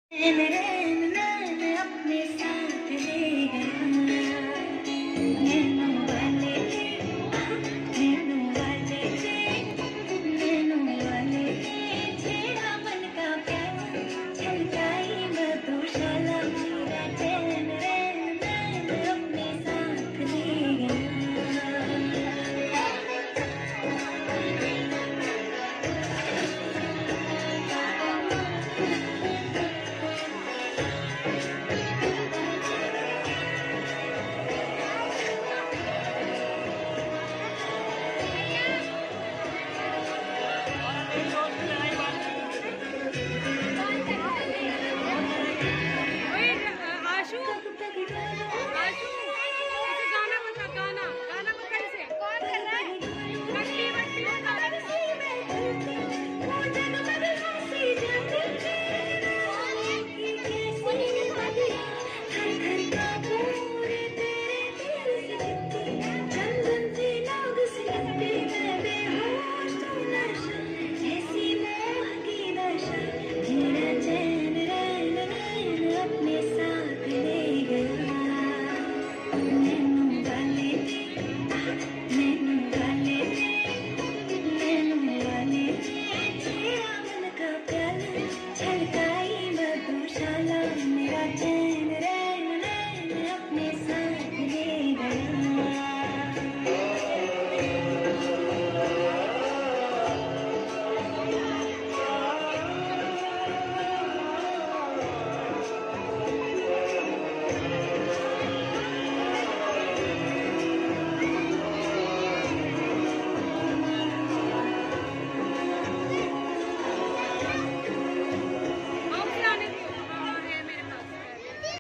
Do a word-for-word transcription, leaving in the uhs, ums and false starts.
नैन नैन नैन अपने साथ ले गया। नैनों वाले थे, नैनों वाले थे, नैनों वाले थे, छेड़ा मन का प्यार, छलकाई मधुशाला मेरा चैन। नैन नैन अपने साथ ले गया। छलकाई मधुशाला मेरा चैन।